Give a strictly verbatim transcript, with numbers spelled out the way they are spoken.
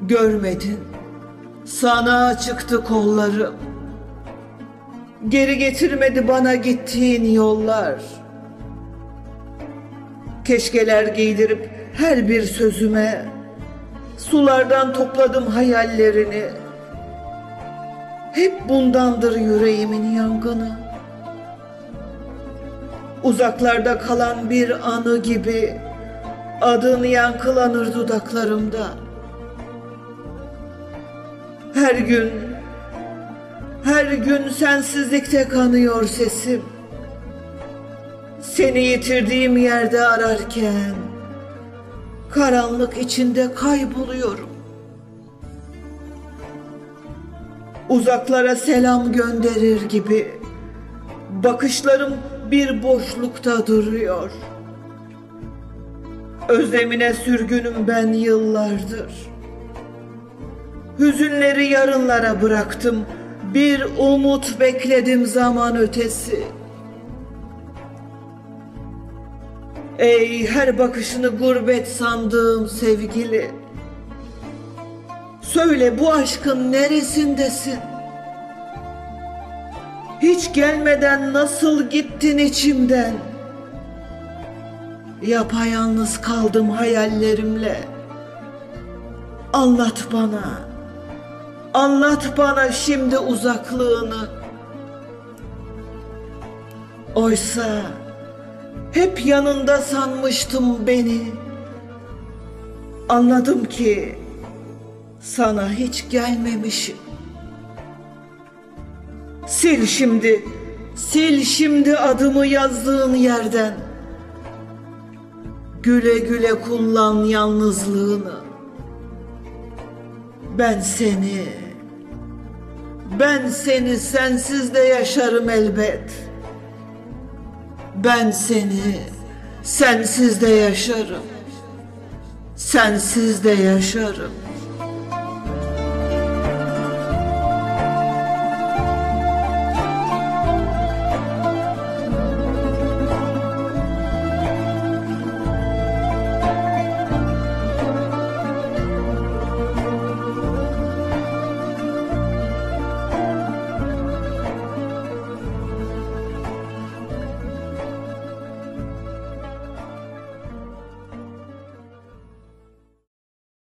Görmedin, sana açıktı kollarım. Geri getirmedi bana gittiğin yollar. Keşkeler giydirip her bir sözüme, sulardan topladım hayallerini. Hep bundandır yüreğimin yangını. Uzaklarda kalan bir anı gibi adın yankılanır dudaklarımda. Her gün, her gün sensizlikte kanıyor sesim. Seni yitirdiğim yerde ararken karanlık içinde kayboluyorum. Uzaklara selam gönderir gibi bakışlarım bir boşlukta duruyor. Özlemine sürgünüm ben yıllardır. Hüzünleri yarınlara bıraktım. Bir umut bekledim zaman ötesi. Ey her bakışını gurbet sandığım sevgili, söyle bu aşkın neresindesin? Hiç gelmeden nasıl gittin içimden? Yapayalnız kaldım hayallerimle. Anlat bana, anlat bana şimdi uzaklığını. Oysa hep yanında sanmıştım beni. Anladım ki sana hiç gelmemişim. Sil şimdi, sil şimdi adımı yazdığın yerden. Güle güle kullan yalnızlığını. Ben seni, ben seni sensiz de yaşarım elbet. Ben seni sensiz de yaşarım, sensiz de yaşarım.